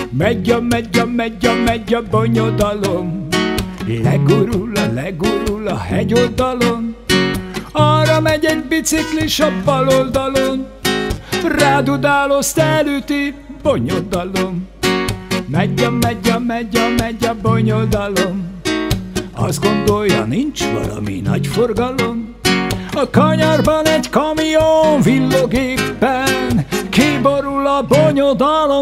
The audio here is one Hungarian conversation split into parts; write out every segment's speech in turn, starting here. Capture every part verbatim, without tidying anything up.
Megy a, megy a, megy a, megy a bonyodalom, legurul a, legurul a hegyoldalon. Arra megy egy biciklis a bal oldalon, rádudálózt elüti bonyodalom. Megy a, megy a, megy a, megy a bonyodalom, azt gondolja, nincs valami nagy forgalom. A kanyarban egy kamion villog éppen, kiborul a bonyodalom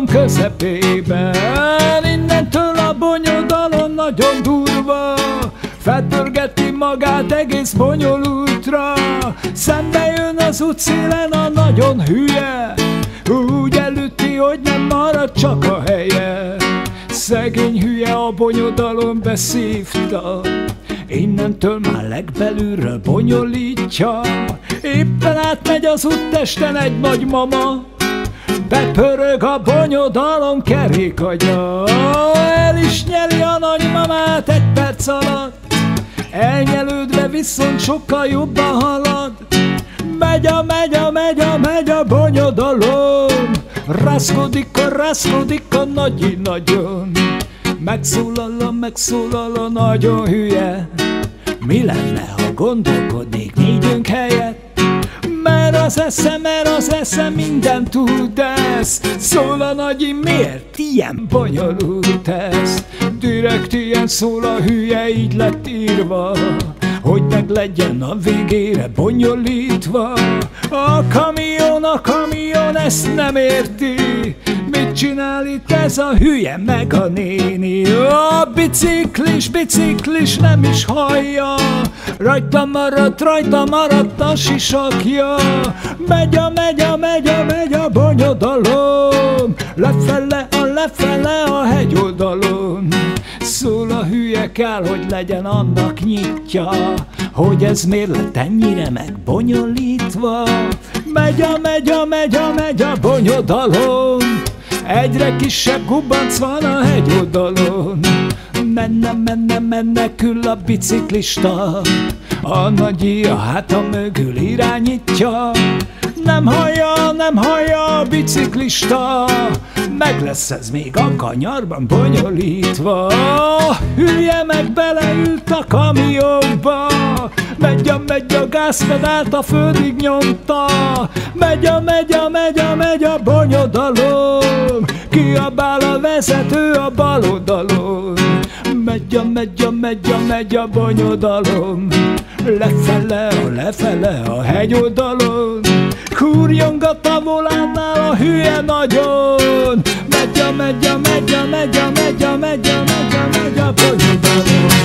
közepében. Innentől a bonyodalom nagyon durva, felpörgeti magát egész bonyolultra. Szembe jön az útszélen a nagyon hülye, úgy elüti, hogy nem marad csak a helye. Szegény hülye a bonyodalom beszívta, innentől már legbelülről bonyolítja. Éppen átmegy az úttesten egy nagymama, bepörög a bonyodalom kerékagya. El is nyeli a nagymamát egy perc alatt, elnyelődve viszont sokkal jobban halad. Megy a, megy a, megy a, megy a bonyodalom, rázkodik a, rázkodik a nagyi nagyon. Megszólal a, megszólal a nagyon hülye, mi lenne, ha gondolkodnék négyünk helyett? Mert az esze, mert az esze minden tud ezt. Szól a nagyi, miért ilyen bonyolult ez? Direkt ilyen szól a hülye, így lett írva, hogy meg legyen a végére bonyolítva. A kamion, a kamion ezt nem érti, mit csinál itt ez a hülye meg a néni? A biciklis, biciklis nem is hallja, rajta maradt, rajta maradt a sisakja. Megy a, megy a, megy a, megy a bonyodalom, lefele a, lefele a hegyoldalon. Szól a hülye, kell, hogy legyen annak nyitja, hogy ez miért lett ennyire megbonyolítva. Megy a, megy a, megy a, megy a bonyodalom, egyre kisebb gubanc van a hegyoldalon. Menne, menne, menne kül a biciklista, a nagyi a háta mögül irányítja. Nem hallja, nem hallja a biciklista, meg lesz ez még a kanyarban bonyolítva. Hülye meg beleült a kamionba, megy a, megy a gázpedált a földig nyomta. Megy a, megy a, megy a, megy a bonyodalom, kiabál a vezető a bal oldalon. Megy a, megy a, megy a, megy a bonyodalom, lefele, a lefele a hegyoldalon. Kurjongat a volánnál a hülye nagyon, megy a, megy a, megy a, megy a, megy a, megy a, megy a, megy a bonyodalom.